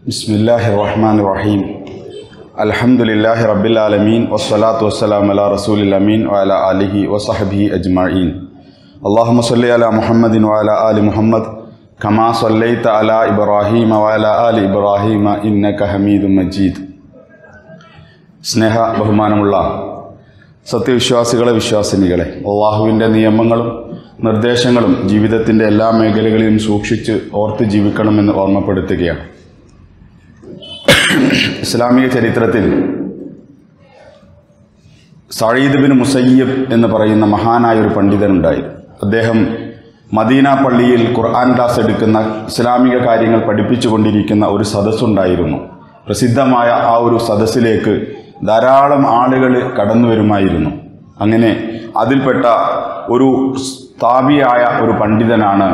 Bismillahirrahmanirrahim. Alhamdulillahi Rabbil Alameen. Wassalatu wassalamu ala Rasulil Amin wa ala alihi wa sahbihi ajma'in. Allahumma salli ala Muhammadin wa ala ali Muhammad kama sallaita ala Ibrahim wa ala ali Ibrahim innaka Hamidum Majid. സ്നേഹ ബഹുമാനമുള്ള സത്യവിശ്വാസികളെ വിശ്വാസിനികളെ, അള്ളാഹുവിൻ്റെ നിയമങ്ങളും നിർദ്ദേശങ്ങളും ജീവിതത്തിൻ്റെ എല്ലാ മേഖലകളിലും സൂക്ഷിച്ച് ഓർത്ത് ജീവിക്കണമെന്ന് ഓർമ്മപ്പെടുത്തുകയാണ്. ഇസ്ലാമിക ചരിത്രത്തിൽ സഈദ് ബിൻ മുസയ്യിബ് എന്ന് പറയുന്ന മഹാനായ ഒരു പണ്ഡിതനുണ്ടായി. അദ്ദേഹം മദീന പള്ളിയിൽ ഖുർആൻ ക്ലാസ് എടുക്കുന്ന, ഇസ്ലാമിക കാര്യങ്ങൾ പഠിപ്പിച്ചു കൊണ്ടിരിക്കുന്ന ഒരു സദസ്സുണ്ടായിരുന്നു. പ്രസിദ്ധമായ ആ ഒരു സദസ്സിലേക്ക് ധാരാളം ആളുകൾ കടന്നു വരുമായിരുന്നു. അങ്ങനെ അതിൽപ്പെട്ട ഒരു താബിയായ ഒരു പണ്ഡിതനാണ്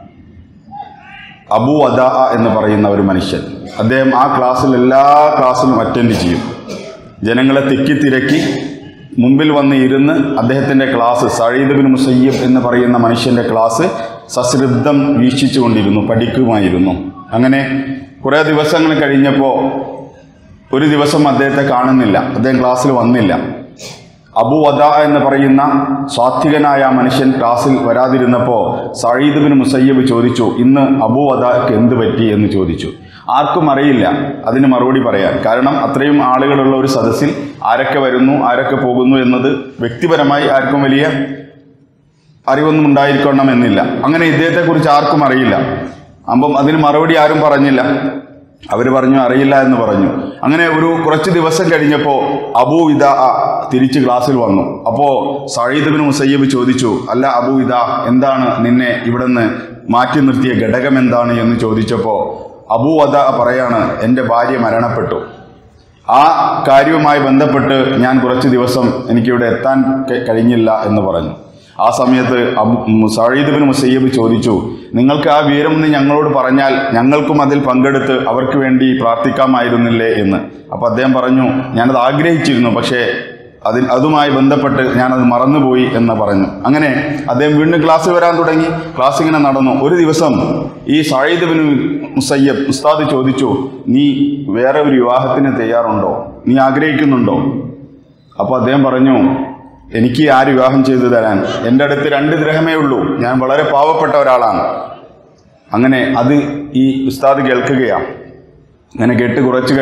അബൂ അദാ എന്ന് പറയുന്ന ഒരു മനുഷ്യൻ. അദ്ദേഹം ആ ക്ലാസ്സിൽ എല്ലാ ക്ലാസ്സിലും അറ്റൻഡ് ചെയ്യും. ജനങ്ങളെ തിക്കിത്തിരക്കി മുമ്പിൽ വന്ന് ഇരുന്ന് അദ്ദേഹത്തിൻ്റെ ക്ലാസ്, സഈദ് ബിൻ മുസയ്യിബ് എന്ന് പറയുന്ന മനുഷ്യൻ്റെ ക്ലാസ് സശ്രദ്ധം വീക്ഷിച്ചു കൊണ്ടിരുന്നു, പഠിക്കുമായിരുന്നു. അങ്ങനെ കുറേ ദിവസങ്ങൾ കഴിഞ്ഞപ്പോൾ ഒരു ദിവസം അദ്ദേഹത്തെ കാണുന്നില്ല, അദ്ദേഹം ക്ലാസ്സിൽ വന്നില്ല. അബൂ അദാ എന്ന് പറയുന്ന സാത്വികനായ മനുഷ്യൻ ക്ലാസ്സിൽ വരാതിരുന്നപ്പോൾ സഈദ് ബിൻ മുസയ്യിബ് ചോദിച്ചു, ഇന്ന് അബൂ അദാക്ക് എന്ത് പറ്റി എന്ന് ചോദിച്ചു. ആർക്കും അറിയില്ല അതിന് മറുപടി പറയാൻ. കാരണം അത്രയും ആളുകളുള്ള ഒരു സദസ്സിൽ ആരൊക്കെ വരുന്നു ആരൊക്കെ പോകുന്നു എന്നത് വ്യക്തിപരമായി ആർക്കും വലിയ അറിവൊന്നും ഉണ്ടായിരിക്കണമെന്നില്ല. അങ്ങനെ ഇദ്ദേഹത്തെക്കുറിച്ച് ആർക്കും അറിയില്ല. അപ്പം അതിന് മറുപടി ആരും പറഞ്ഞില്ല. അവർ പറഞ്ഞു അറിയില്ല എന്ന് പറഞ്ഞു. അങ്ങനെ കുറച്ച് ദിവസം കഴിഞ്ഞപ്പോൾ അബൂ ഇദാ തിരിച്ച് ക്ലാസ്സിൽ വന്നു. അപ്പോൾ സഈദ് ബിൻ മുസയ്യിബ് ചോദിച്ചു, അല്ല അബൂ ഇദാ, എന്താണ് നിന്നെ ഇവിടെ നിന്ന് മാറ്റി നിർത്തിയ ഘടകം എന്താണ് എന്ന് ചോദിച്ചപ്പോൾ അബൂ അദാ പറയാണ്, എൻ്റെ ഭാര്യ മരണപ്പെട്ടു. ആ കാര്യവുമായി ബന്ധപ്പെട്ട് ഞാൻ കുറച്ച് ദിവസം എനിക്കിവിടെ എത്താൻ കഴിഞ്ഞില്ല എന്ന് പറഞ്ഞു. ആ സമയത്ത് സഈദ് ബിൻ മുസയ്യിബ് ചോദിച്ചു, നിങ്ങൾക്ക് ആ വിവരം ഒന്ന് ഞങ്ങളോട് പറഞ്ഞാൽ ഞങ്ങൾക്കും അതിൽ പങ്കെടുത്ത് അവർക്ക് വേണ്ടി പ്രാർത്ഥിക്കാമായിരുന്നില്ലേ എന്ന്. അപ്പോൾ അദ്ദേഹം പറഞ്ഞു, ഞാനത് ആഗ്രഹിച്ചിരുന്നു, പക്ഷേ അതുമായി ബന്ധപ്പെട്ട് ഞാനത് മറന്നുപോയി എന്ന് പറഞ്ഞു. അങ്ങനെ അദ്ദേഹം വീണ്ടും ക്ലാസ്സിൽ വരാൻ തുടങ്ങി. ക്ലാസ് ഇങ്ങനെ നടന്നു. ഒരു ദിവസം ഈ സഈദ് ബിൻ മുസയ്യിബ് ഉസ്താദ് ചോദിച്ചു, നീ വേറെ ഒരു വിവാഹത്തിന് തയ്യാറുണ്ടോ, നീ ആഗ്രഹിക്കുന്നുണ്ടോ? അപ്പോൾ അദ്ദേഹം പറഞ്ഞു, എനിക്ക് ആര് വിവാഹം ചെയ്തു തരാൻ, എൻ്റെ അടുത്ത് 2 ദിർഹമേ ഉള്ളൂ, ഞാൻ വളരെ പാവപ്പെട്ട ഒരാളാണ്. അങ്ങനെ അത് ഈ ഉസ്താദ് കേൾക്കുകയാണ്. അങ്ങനെ കേട്ട്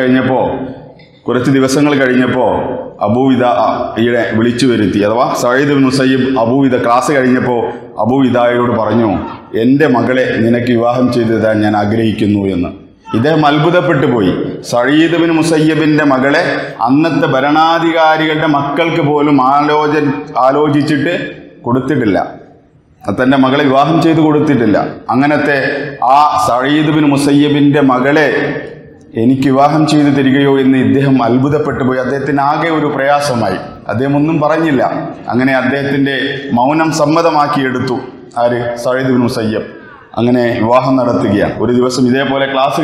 കുറച്ച് ദിവസങ്ങൾ കഴിഞ്ഞപ്പോൾ അബൂ ഇദായെ വിളിച്ചു വരുത്തി, അഥവാ സഈദ് ബിൻ മുസയ്യിബ് അബൂ ഇദാ ക്ലാസ് കഴിഞ്ഞപ്പോൾ അബൂ ഇദായോട് പറഞ്ഞു, എൻ്റെ മകളെ നിനക്ക് വിവാഹം ചെയ്തു തരാൻ ഞാൻ ആഗ്രഹിക്കുന്നു എന്ന്. ഇദ്ദേഹം അത്ഭുതപ്പെട്ടു പോയി. സഈദ് ബിൻ മുസയ്യിബിൻ്റെ മകളെ അന്നത്തെ ഭരണാധികാരികളുടെ മക്കൾക്ക് പോലും ആലോചിച്ചിട്ട് കൊടുത്തിട്ടില്ല, തൻ്റെ മകളെ വിവാഹം ചെയ്ത് കൊടുത്തിട്ടില്ല. അങ്ങനത്തെ ആ സഈദ് ബിൻ മുസയ്യിബിൻ്റെ മകളെ എനിക്ക് വിവാഹം ചെയ്തു തരികയോ എന്ന് ഇദ്ദേഹം അത്ഭുതപ്പെട്ടു പോയി. അദ്ദേഹത്തിന് ആകെ ഒരു പ്രയാസമായി. അദ്ദേഹം ഒന്നും പറഞ്ഞില്ല. അങ്ങനെ അദ്ദേഹത്തിൻ്റെ മൗനം സമ്മതമാക്കിയെടുത്തു ആര്? Saeed bin Musayyib. അങ്ങനെ വിവാഹം നടത്തുകയാണ്. ഒരു ദിവസം ഇതേപോലെ ക്ലാസ്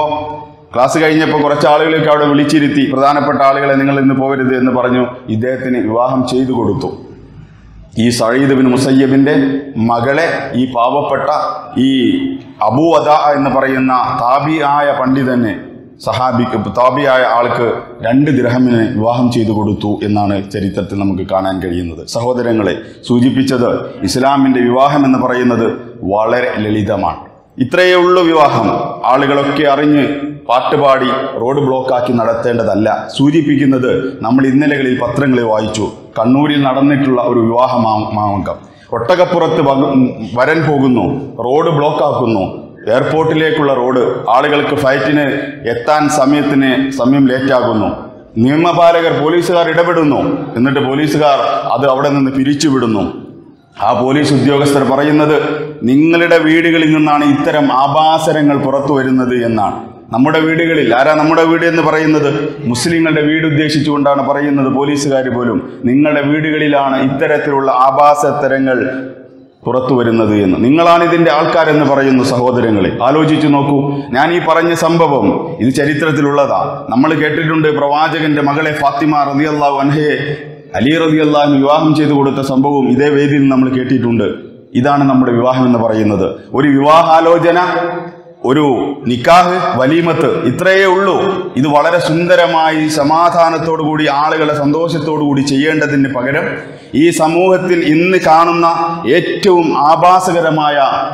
കഴിഞ്ഞപ്പോൾ കുറച്ച് ആളുകളൊക്കെ അവിടെ വിളിച്ചിരുത്തി, പ്രധാനപ്പെട്ട ആളുകളെ നിങ്ങൾ ഇന്ന് പോകരുത് എന്ന് പറഞ്ഞു ഇദ്ദേഹത്തിന് വിവാഹം ചെയ്തു കൊടുത്തു. ഈ സഈദ് ബിൻ മുസയ്യിബിൻ്റെ മകളെ ഈ പാവപ്പെട്ട ഈ അബൂ അദാ എന്ന് പറയുന്ന താബിയായ പണ്ഡിതന്, സഹാബിക്ക്, താബിയായ ആൾക്ക് 2 ദിർഹമിന് വിവാഹം ചെയ്തു കൊടുത്തു എന്നാണ് ചരിത്രത്തിൽ നമുക്ക് കാണാൻ കഴിയുന്നത്. സഹോദരങ്ങളെ, സൂചിപ്പിച്ചത് ഇസ്ലാമിൻ്റെ വിവാഹം എന്ന് പറയുന്നത് വളരെ ലളിതമാണ്. ഇത്രയേ ഉള്ളൂ വിവാഹം. ആളുകളൊക്കെ അറിഞ്ഞ് പാട്ടുപാടി റോഡ് ബ്ലോക്കാക്കി നടത്തേണ്ടതല്ല. സൂചിപ്പിക്കുന്നത് നമ്മൾ ഇന്നലകളിൽ പത്രങ്ങളിൽ വായിച്ചു, കണ്ണൂരിൽ നടന്നിട്ടുള്ള ഒരു വിവാഹമാംഗം. ഒട്ടകപ്പുറത്ത് വരൻ പോകുന്നു, റോഡ് ബ്ലോക്കാക്കുന്നു, എയർപോർട്ടിലേക്കുള്ള റോഡ്, ആളുകൾക്ക് ഫ്ലൈറ്റിന് എത്താൻ സമയം ലേറ്റാകുന്നു. നിയമപാലകർ, പോലീസുകാർ ഇടപെടുന്നു. എന്നിട്ട് പോലീസുകാർ അത് അവിടെ നിന്ന് പിരിച്ചുവിടുന്നു. ആ പോലീസ് ഉദ്യോഗസ്ഥർ പറയുന്നത്, നിങ്ങളുടെ വീടുകളിൽ നിന്നാണ് ഇത്തരം ആഭാസരങ്ങൾ പുറത്തു വരുന്നത് എന്നാണ്. നമ്മുടെ വീടുകളിൽ, ആരാ നമ്മുടെ വീട് എന്ന് പറയുന്നത്? മുസ്ലിങ്ങളുടെ വീട് ഉദ്ദേശിച്ചുകൊണ്ടാണ് പറയുന്നത് പോലീസുകാർ പോലും. നിങ്ങളുടെ വീടുകളിലാണ് ഇത്തരത്തിലുള്ള ആഭാസത്തരങ്ങൾ പുറത്തു വരുന്നത് എന്ന്. നിങ്ങളാണ് ഇതിൻ്റെ ആൾക്കാരെന്ന് പറയുന്നു. സഹോദരങ്ങളെ, ആലോചിച്ചു നോക്കൂ. ഞാൻ ഈ പറഞ്ഞ സംഭവം ഇത് ചരിത്രത്തിലുള്ളതാ. നമ്മൾ കേട്ടിട്ടുണ്ട് പ്രവാചകന്റെ മകളെ ഫാത്തിമ റളിയല്ലാഹു അൻഹയെ അലി റളിയല്ലാഹു അൻഹു വിവാഹം ചെയ്തു കൊടുത്ത സംഭവം ഇതേ വേദിയിൽ നമ്മൾ കേട്ടിട്ടുണ്ട്. ഇതാണ് നമ്മുടെ വിവാഹം എന്ന് പറയുന്നത്. ഒരു വിവാഹാലോചന ഒരു നിക്കാഹ് വലീമത്ത് ഇത്രയേ ഉള്ളൂ. ഇത് വളരെ സുന്ദരമായി സമാധാനത്തോടു കൂടി ആളുകളെ സന്തോഷത്തോടു കൂടി ചെയ്യേണ്ടതിന് പകരം ഈ സമൂഹത്തിൽ ഇന്ന് കാണുന്ന ഏറ്റവും ആഭാസകരമായ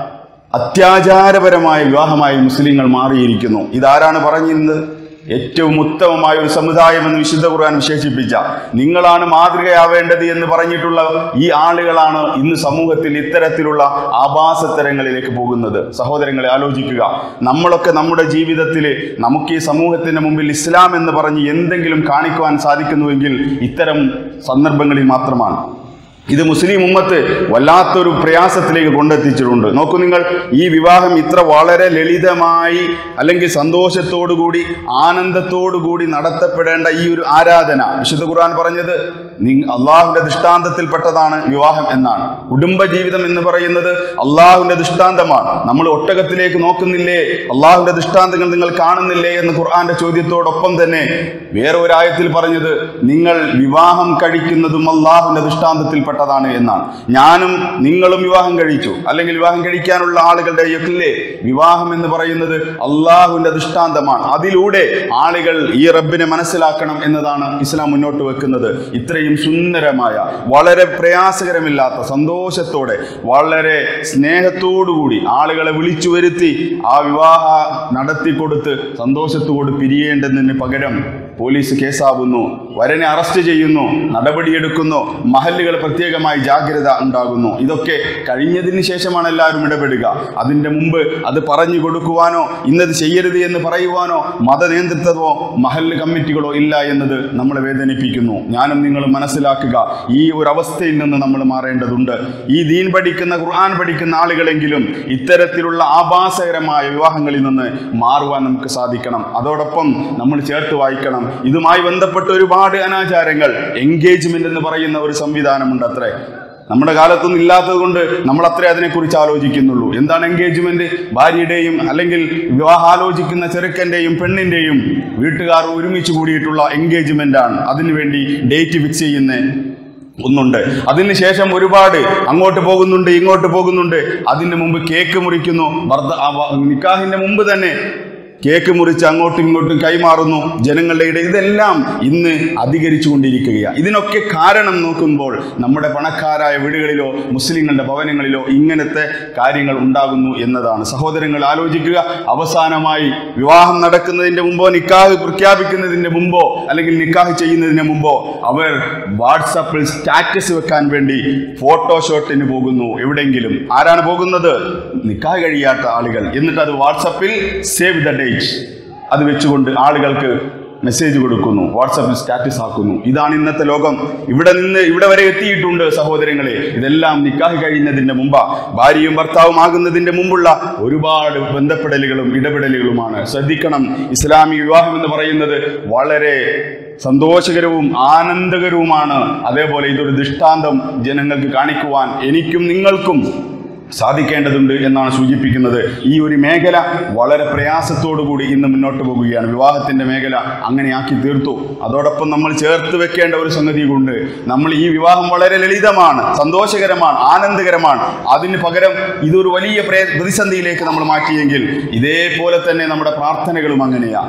അത്യാചാരപരമായ വിവാഹമായി മുസ്ലിങ്ങൾ മാറിയിരിക്കുന്നു. ഇതാരാണ് പറഞ്ഞിരുന്നത്? ഏറ്റവും ഉത്തമമായ ഒരു സമുദായം എന്ന് വിശുദ്ധ ഖുർആൻ വിശേഷിപ്പിച്ച, നിങ്ങളാണ് മാതൃകയാവേണ്ടത് എന്ന് പറഞ്ഞിട്ടുള്ള ഈ ആളുകളാണ് ഇന്ന് സമൂഹത്തിൽ ഇത്തരത്തിലുള്ള ആഭാസത്തരങ്ങളിലേക്ക് പോകുന്നത്. സഹോദരങ്ങളെ, ആലോചിക്കുക. നമ്മളൊക്കെ നമ്മുടെ ജീവിതത്തിൽ നമുക്ക് ഈ സമൂഹത്തിന് മുമ്പിൽ ഇസ്ലാം എന്ന് പറഞ്ഞ് എന്തെങ്കിലും കാണിക്കുവാൻ സാധിക്കുന്നുവെങ്കിൽ ഇത്തരം സന്ദർഭങ്ങളിൽ മാത്രമാണ്. ഇത് മുസ്ലിം ഉമ്മത്ത് വല്ലാത്തൊരു പ്രയാസത്തിലേക്ക് കൊണ്ടെത്തിച്ചിട്ടുണ്ട്. നോക്കൂ നിങ്ങൾ, ഈ വിവാഹം ഇത്ര വളരെ ലളിതമായി അല്ലെങ്കിൽ സന്തോഷത്തോടുകൂടി ആനന്ദത്തോടുകൂടി നടത്തപ്പെടേണ്ട ഈ ഒരു ആരാധന വിശുദ്ധ ഖുർആൻ പറഞ്ഞത് അള്ളാഹുവിന്റെ ദൃഷ്ടാന്തത്തിൽപ്പെട്ടതാണ് വിവാഹം എന്നാണ്. കുടുംബജീവിതം എന്ന് പറയുന്നത് അള്ളാഹുവിന്റെ ദൃഷ്ടാന്തമാണ്. നമ്മൾ ഒട്ടകത്തിലേക്ക് നോക്കുന്നില്ലേ, അള്ളാഹുവിന്റെ ദൃഷ്ടാന്തങ്ങൾ നിങ്ങൾ കാണുന്നില്ലേ എന്ന് ഖുർആന്റെ ചോദ്യത്തോടൊപ്പം തന്നെ വേറെ ഒരായത്തിൽ പറഞ്ഞത് നിങ്ങൾ വിവാഹം കഴിക്കുന്നതും അള്ളാഹുവിന്റെ ദൃഷ്ടാന്തത്തിൽപ്പെട്ട എന്നാണ്. ഞാനും നിങ്ങളും വിവാഹം കഴിച്ചു, അല്ലെങ്കിൽ വിവാഹം കഴിക്കാനുള്ള ആളുകളുടെ യക്കില്ലേ, വിവാഹം എന്ന് പറയുന്നത് അള്ളാഹുവിന്റെ ദൃഷ്ടാന്തമാണ്. അതിലൂടെ ആളുകൾ ഈ റബ്ബിനെ മനസ്സിലാക്കണം എന്നതാണ് ഇസ്ലാം മുന്നോട്ട് വെക്കുന്നത്. ഇത്രയും സുന്ദരമായ, വളരെ പ്രയാസകരമില്ലാത്ത, സന്തോഷത്തോടെ, വളരെ സ്നേഹത്തോടുകൂടി ആളുകളെ വിളിച്ചു വരുത്തി ആ വിവാഹ നടത്തിക്കൊടുത്ത് സന്തോഷത്തോട് പിരിയേണ്ടതിന് പകരം പോലീസ് കേസാവുന്നു, വരനെ അറസ്റ്റ് ചെയ്യുന്നു, നടപടിയെടുക്കുന്നു, മഹല്ലുകൾ പ്രത്യേകമായി ജാഗ്രത ഉണ്ടാകുന്നു. ഇതൊക്കെ കഴിഞ്ഞതിന് ശേഷമാണ് എല്ലാവരും ഇടപെടുക. അതിൻ്റെ മുമ്പ് അത് പറഞ്ഞു കൊടുക്കുവാനോ ഇന്നത് ചെയ്യരുത് എന്ന് പറയുവാനോ മത നേതൃത്വമോ മഹല്ല് കമ്മിറ്റികളോ ഇല്ല എന്നത് നമ്മളെ വേദനിപ്പിക്കുന്നു. ഞാനും നിങ്ങളും മനസ്സിലാക്കുക, ഈ ഒരു അവസ്ഥയിൽ നിന്ന് നമ്മൾ മാറേണ്ടതുണ്ട്. ഈ ദീൻ പഠിക്കുന്ന, ഖുർആൻ പഠിക്കുന്ന ആളുകളെങ്കിലും ഇത്തരത്തിലുള്ള ആഭാസകരമായ വിവാഹങ്ങളിൽ നിന്ന് മാറുവാൻ നമുക്ക് സാധിക്കണം. അതോടൊപ്പം നമ്മൾ ചേർത്ത് വായിക്കണം, ഇതുമായി ബന്ധപ്പെട്ട് ഒരുപാട് അനാചാരങ്ങൾ, എൻഗേജ്മെന്റ് എന്ന് പറയുന്ന ഒരു സംവിധാനമുണ്ട്. അത്രേ നമ്മുടെ കാലത്തൊന്നും ഇല്ലാത്തത് കൊണ്ട് നമ്മൾ അത്രേ അതിനെക്കുറിച്ച് ആലോചിക്കുന്നുള്ളൂ. എന്താണ് എൻഗേജ്മെന്റ്? ഭാര്യയുടെയും അല്ലെങ്കിൽ വിവാഹം ആലോചിക്കുന്ന ചെറുക്കൻ്റെയും പെണ്ണിൻ്റെയും വീട്ടുകാർ ഒരുമിച്ച് കൂടിയിട്ടുള്ള എൻഗേജ്മെന്റ് ആണ്. അതിനുവേണ്ടി ഡേറ്റ് ഫിക്സ് ചെയ്യുന്ന ഒന്നുണ്ട്. അതിനുശേഷം ഒരുപാട് അങ്ങോട്ട് പോകുന്നുണ്ട്, ഇങ്ങോട്ട് പോകുന്നുണ്ട്. അതിന് മുമ്പ് കേക്ക് മുറിക്കുന്നു. നിക്കാഹിന്റെ മുമ്പ് തന്നെ കേക്ക് മുറിച്ച് അങ്ങോട്ടും ഇങ്ങോട്ടും കൈമാറുന്നു ജനങ്ങളുടെ ഇടയിൽ. ഇതെല്ലാം ഇന്ന് അധികരിച്ചു കൊണ്ടിരിക്കുകയാണ്. ഇതിനൊക്കെ കാരണം നോക്കുമ്പോൾ നമ്മുടെ പണക്കാരായ വീടുകളിലോ മുസ്ലിങ്ങളുടെ ഭവനങ്ങളിലോ ഇങ്ങനത്തെ കാര്യങ്ങൾ ഉണ്ടാകുന്നു എന്നതാണ്. സഹോദരങ്ങൾ, ആലോചിക്കുക. അവസാനമായി വിവാഹം നടക്കുന്നതിൻ്റെ മുമ്പോ, നിക്കാഹ് പ്രഖ്യാപിക്കുന്നതിൻ്റെ മുമ്പോ, അല്ലെങ്കിൽ നിക്കാഹ് ചെയ്യുന്നതിന് മുമ്പോ അവർ വാട്സാപ്പിൽ സ്റ്റാറ്റസ് വെക്കാൻ വേണ്ടി ഫോട്ടോഷോട്ടിന് പോകുന്നു. എവിടെയെങ്കിലും ആരാണ് പോകുന്നത്? നിക്കാഹ് കഴിയാത്ത ആളുകൾ. എന്നിട്ട് അത് വാട്സാപ്പിൽ സേവ് ദ ഡേറ്റ് അത് വെച്ചുകൊണ്ട് ആളുകൾക്ക് മെസ്സേജ് കൊടുക്കുന്നു, വാട്സാപ്പിൽ സ്റ്റാറ്റസ് ആക്കുന്നു. ഇതാണ് ഇന്നത്തെ ലോകം. ഇവിടെ വരെ എത്തിയിട്ടുണ്ട് സഹോദരങ്ങളെ. ഇതെല്ലാം നിക്കാഹ് കഴിയുന്നതിന്റെ മുമ്പ്, ഭാര്യയും ഭർത്താവും ആകുന്നതിന്റെ മുമ്പുള്ള ഒരുപാട് ബന്ധപ്പെടലുകളും ഇടപെടലുകളുമാണ്. ശ്രദ്ധിക്കണം, ഇസ്ലാമിക വിവാഹം എന്ന് പറയുന്നത് വളരെ സന്തോഷകരവും ആനന്ദകരവുമാണ്. അതേപോലെ ഇതൊരു ദൃഷ്ടാന്തം ജനങ്ങൾക്ക് കാണിക്കുവാൻ എനിക്കും നിങ്ങൾക്കും സാധിക്കേണ്ടതുണ്ട് എന്നാണ് സൂചിപ്പിക്കുന്നത്. ഈ ഒരു മേഖല വളരെ പ്രയാസത്തോടുകൂടി ഇന്ന് മുന്നോട്ട് പോകുകയാണ്. വിവാഹത്തിൻ്റെ മേഖല അങ്ങനെയാക്കി തീർത്തു. അതോടൊപ്പം നമ്മൾ ചേർത്ത് വെക്കേണ്ട ഒരു സംഗതി കൊണ്ട്, നമ്മൾ ഈ വിവാഹം വളരെ ലളിതമാണ്, സന്തോഷകരമാണ്, ആനന്ദകരമാണ്. അതിന് പകരം ഇതൊരു വലിയ പ്രതിസന്ധിയിലേക്ക് നമ്മൾ മാറ്റിയെങ്കിൽ ഇതേപോലെ തന്നെ നമ്മുടെ പ്രാർത്ഥനകളും അങ്ങനെയാണ്.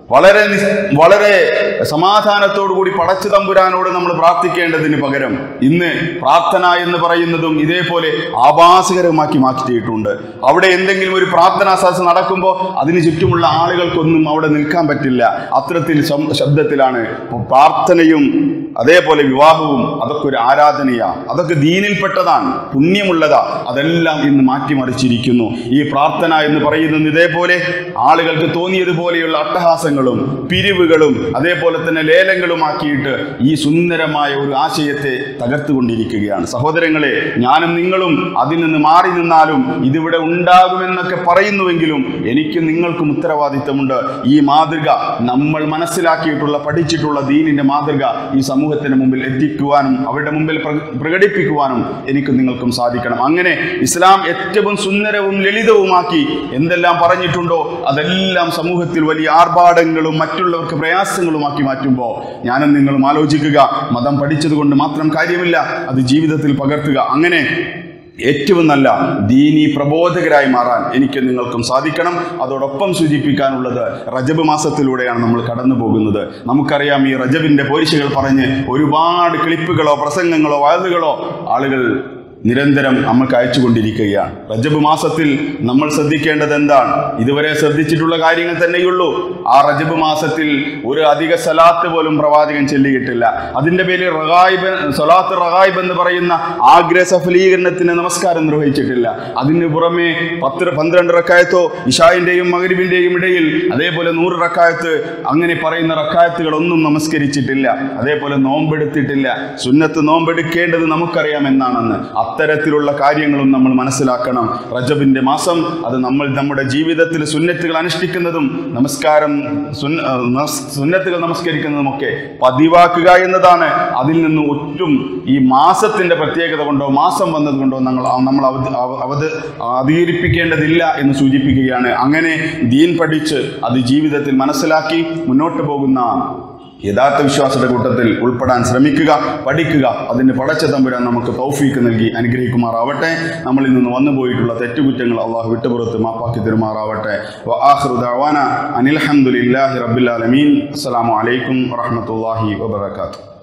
വളരെ സമാധാനത്തോടുകൂടി പടച്ചു തമ്പുരാനോട് നമ്മൾ പ്രാർത്ഥിക്കേണ്ടതിന് പകരം ഇന്ന് പ്രാർത്ഥന എന്ന് പറയുന്നതും ഇതേപോലെ ആഭാസകരമാക്കി മാറ്റിയിട്ടുണ്ട്. അവിടെ എന്തെങ്കിലും ഒരു പ്രാർത്ഥനാ സദസ്സ് നടക്കുമ്പോൾ അതിന് ചുറ്റുമുള്ള ആളുകൾക്കൊന്നും അവിടെ നിൽക്കാൻ പറ്റില്ല. അത്തരത്തിൽ ശബ്ദത്തിലാണ് പ്രാർത്ഥനയും അതേപോലെ വിവാഹവും. അതൊക്കെ ഒരു ആരാധനയാണ്, അതൊക്കെ ദീനിൽപ്പെട്ടതാണ്, പുണ്യമുള്ളതാ. അതെല്ലാം ഇന്ന് മാറ്റിമറിച്ചിരിക്കുന്നു. ഈ പ്രാർത്ഥന എന്ന് പറയുന്നത് ഇതേപോലെ ആളുകൾക്ക് തോന്നിയതുപോലെയുള്ള അട്ടഹാസങ്ങളും പിരിവുകളും അതേപോലെ തന്നെ ലേലങ്ങളുമാക്കിയിട്ട് ഈ സുന്ദരമായ ഒരു ആശയത്തെ തകർത്തുകൊണ്ടിരിക്കുകയാണ്. സഹോദരങ്ങളെ, ഞാനും നിങ്ങളും അതിൽ നിന്ന് മാറി നിന്നാലും ഇതിവിടെ ഉണ്ടാകുമെന്നൊക്കെ പറയുന്നുവെങ്കിലും എനിക്കും നിങ്ങൾക്കും ഉത്തരവാദിത്തമുണ്ട്. ഈ മാതൃക നമ്മൾ മനസ്സിലാക്കിയിട്ടുള്ള, പഠിച്ചിട്ടുള്ള ദീനിന്റെ മാതൃക ഈ സമൂഹത്തിന് മുമ്പിൽ എത്തിക്കുവാനും അവരുടെ മുമ്പിൽ പ്രകടിപ്പിക്കുവാനും എനിക്കും നിങ്ങൾക്കും സാധിക്കണം. അങ്ങനെ ഇസ്ലാം ഏറ്റവും സുന്ദരവും ലളിതവുമാക്കി എന്തെല്ലാം പറഞ്ഞിട്ടുണ്ടോ അതെല്ലാം സമൂഹത്തിൽ വലിയ ആർഭാടങ്ങളും മറ്റുള്ളവർക്ക് പ്രയാസങ്ങളുമാക്കി മാറ്റുമ്പോൾ ഞാനും നിങ്ങളും ആലോചിക്കുക, മതം പഠിച്ചത് കൊണ്ട് മാത്രം കാര്യമില്ല, അത് ജീവിതത്തിൽ പകർത്തുക. അങ്ങനെ ഏറ്റവും നല്ല ദീനി പ്രബോധകരായി മാറാൻ എനിക്ക് നിങ്ങൾക്കും സാധിക്കണം. അതോടൊപ്പം സൂചിപ്പിക്കാനുള്ളത്, റജബ് മാസത്തിലൂടെയാണ് നമ്മൾ കടന്നു പോകുന്നത്. നമുക്കറിയാം, ഈ റജബിൻ്റെ പോരിശകൾ പറഞ്ഞ് ഒരുപാട് ക്ലിപ്പുകളോ പ്രസംഗങ്ങളോ വയലുകളോ ആളുകൾ നിരന്തരം നമ്മൾക്ക് അയച്ചുകൊണ്ടിരിക്കുകയാണ്. റജബ് മാസത്തിൽ നമ്മൾ ശ്രദ്ധിക്കേണ്ടത് എന്താണ്? ഇതുവരെ ശ്രദ്ധിച്ചിട്ടുള്ള കാര്യങ്ങൾ തന്നെയുള്ളൂ. ആ റജബ് മാസത്തിൽ ഒരു അധിക സലാത്ത് പോലും പ്രവാചകൻ ചൊല്ലിയിട്ടില്ല. അതിൻ്റെ പേരിൽ സലാത്ത് റഗായിബ് എന്ന് പറയുന്ന ആഗ്രഹ സഫലീകരണത്തിന് നമസ്കാരം നിർവഹിച്ചിട്ടില്ല. അതിന് പുറമെ 12 റക്കായത്തോ ഇശായിൻ്റെയും മഗ്രിബിൻ്റെയും ഇടയിൽ അതേപോലെ 100 റക്കായത്ത് അങ്ങനെ പറയുന്ന റക്കായത്തുകളൊന്നും നമസ്കരിച്ചിട്ടില്ല. അതേപോലെ നോമ്പെടുത്തിട്ടില്ല. സുന്നത്ത് നോമ്പെടുക്കേണ്ടത് നമുക്കറിയാം എന്നാണെന്ന്. അത്തരത്തിലുള്ള കാര്യങ്ങളും നമ്മൾ മനസ്സിലാക്കണം. റജബിൻ്റെ മാസം അത് നമ്മുടെ ജീവിതത്തിൽ സുന്നത്തുകൾ അനുഷ്ഠിക്കുന്നതും സുന്നത്തുകൾ നമസ്കരിക്കുന്നതുമൊക്കെ പതിവാക്കുക എന്നതാണ്. അതിൽ നിന്ന് ഒട്ടും ഈ മാസത്തിൻ്റെ പ്രത്യേകത കൊണ്ടോ മാസം വന്നതുകൊണ്ടോ നമ്മൾ അധികരിപ്പിക്കേണ്ടതില്ല എന്ന് സൂചിപ്പിക്കുകയാണ്. അങ്ങനെ ദീൻ പഠിച്ച് അത് ജീവിതത്തിൽ മനസ്സിലാക്കി മുന്നോട്ട് പോകുന്ന യഥാർത്ഥ വിശ്വാസയുടെ കൂട്ടത്തിൽ ഉൾപ്പെടാൻ ശ്രമിക്കുക, പഠിക്കുക. അതിന് പടച്ച തമ്പുരാൻ നമുക്ക് തൗഫീക്ക് നൽകി അനുഗ്രഹിക്കുമാറാവട്ടെ. നമ്മളിൽ നിന്ന് വന്നുപോയിട്ടുള്ള തെറ്റുകുറ്റങ്ങൾ അള്ളാഹു വിട്ടുപുറത്ത് മാപ്പാക്കി തരുമാറാവട്ടെ. വആഖിറു ദഅവാന അനിൽ ഹംദുലില്ലാഹി റബ്ബിൽ ആലമീൻ. അസ്സലാമു അലൈക്കും വറഹ്മത്തുള്ളാഹി വബറകാതുഹു.